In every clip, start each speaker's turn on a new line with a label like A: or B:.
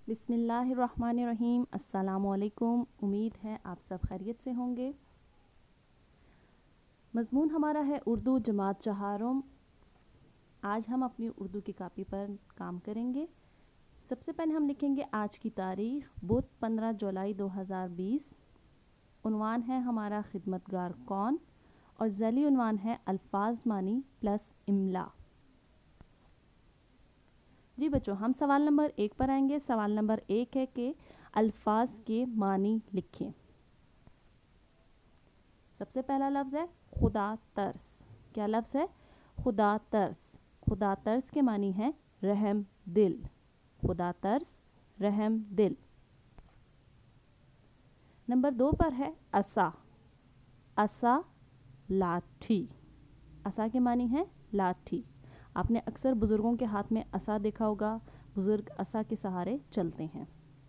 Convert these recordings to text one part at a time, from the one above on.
A: बिस्मिल्लाहिर्रहमानिर्रहीम। अस्सलामुअलैकुम। उम्मीद है आप सब खैरियत से होंगे। मज़मून हमारा है उर्दू जमात चहारम। आज हम अपनी उर्दू की कापी पर काम करेंगे। सबसे पहले हम लिखेंगे आज की तारीख़, बुध 15 जुलाई 2020। उन्वान है हमारा खिदमतगार कौन, और ज़ैली उन्वान है अल्फाज मानी प्लस इमला। जी बच्चों, हम सवाल नंबर 1 पर आएंगे। सवाल नंबर 1 है कि अल्फाज के मानी लिखें। सबसे पहला लफ्ज़ है खुदा तरस। क्या लफ्ज़ है? खुदा तरस। खुदा तरस के मानी है रहम दिल। खुदा तरस, रहम दिल। नंबर 2 पर है असा। असा, लाठी। असा के मानी है लाठी। आपने अक्सर बुज़ुर्गों के हाथ में असा देखा होगा। बुज़ुर्ग असा के सहारे चलते हैं।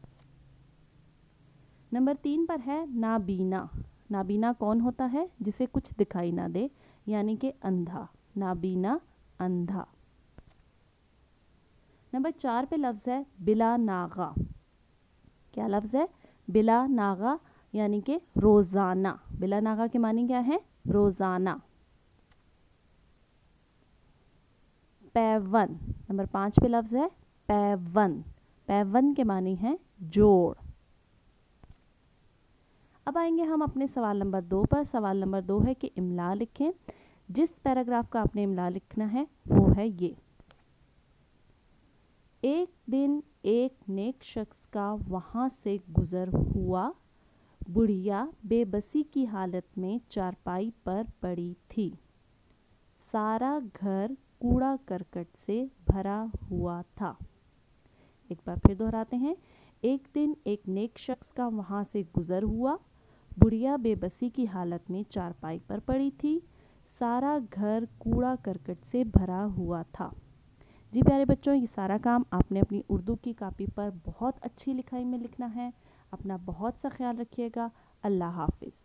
A: नंबर 3 पर है नाबीना। नाबीना कौन होता है? जिसे कुछ दिखाई ना दे, यानी कि अंधा। नाबीना, अंधा। नंबर 4 पे लफ्ज़ है बिला नागा। क्या लफ्ज़ है? बिला नागा, यानी कि रोज़ाना। बिला नागा के मानी क्या है? रोज़ाना। पैवन। नंबर 5 पे लफ्ज़ है पैवन। पैवन के मानी है जोड़। अब आएंगे हम अपने सवाल नंबर 2 पर। सवाल नंबर 2 है कि इमला लिखें। जिस पैराग्राफ का आपने इमला लिखना है वो है ये। एक दिन एक नेक शख्स का वहाँ से गुज़र हुआ। बुढ़िया बेबसी की हालत में चारपाई पर पड़ी थी। सारा घर कूड़ा करकट से भरा हुआ था। एक बार फिर दोहराते हैं। एक दिन एक नेक शख्स का वहाँ से गुज़र हुआ। बुढ़िया बेबसी की हालत में चारपाई पर पड़ी थी। सारा घर कूड़ा करकट से भरा हुआ था। जी प्यारे बच्चों, ये सारा काम आपने अपनी उर्दू की कापी पर बहुत अच्छी लिखाई में लिखना है। अपना बहुत सा ख्याल रखिएगा। अल्लाह हाफिज़।